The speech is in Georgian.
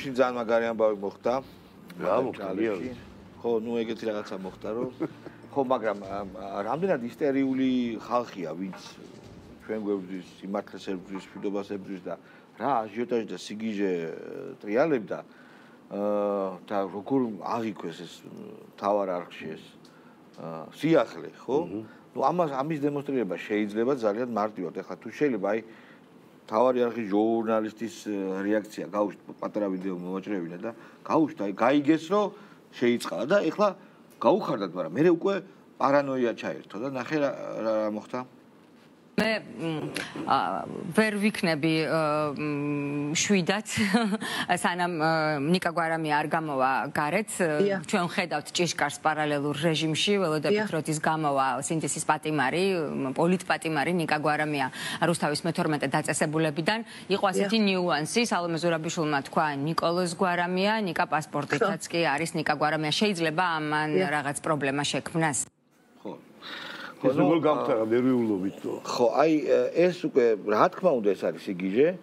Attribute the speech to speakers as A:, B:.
A: ძალიან მაგარი ამბავი მოხდა.
B: რა მოხდა?
A: ხო, ნუ ეგეთი რაღაცა მოხდა, რომ ხო, მაგრამ რამდენად ისტერიული ხალხია, ვინც ჩვენ გვერდის სიმართლეს ებრძვის, მშვიდობას ებრძვის და რა აჟიოტაჟი და სიგიჟე ტრიალებდა და როგორ აღიქვეს ეს მთავარ არხში ეს სიახლე, ხო? ნუ ამის დემონსტრირება შეიძლება ძალიან მარტივად. ეხლა თუ შეიძლება აი თავარი არხის ჟურნალისტის რეაქცია გაუშვით, პატარა ვიდეო მოვაჭრევინა და გაუშვით, აი გაიგეს რომ შეიწყალა და ეხლა გაუხარდათ, მაგრამ მე უკვე პარანოია ჩაერთო და ნახე რა მოხდა.
C: მე ვერ ვიქნები შვიდად სანამ ნიკა გვარამია არ გამოვა გარეთ ჩვენ ხედავთ ჭიშკარს პარალელურ რეჟიმში ველოდებით როდის გამოვა სინთეზის პატიმარი პოლიტპატიმარი ნიკა გვარამია რუსთავის მე-12 დაწესებულებიდან იყო ასეთი ნიუანსი სალომე ზურაბიშვილმა თქვა ნიკოლოზ გვარამია ნიკა პასპორტითაც კი არის ნიკა გვარამია შეიძლება ამან რაღაც პრობლემა შექმნას
B: ეს როგორ გამხდარა ნერვიულობით?
A: ხო, აი ეს უკვე რა თქმა უნდა ეს არის სიგიჟე.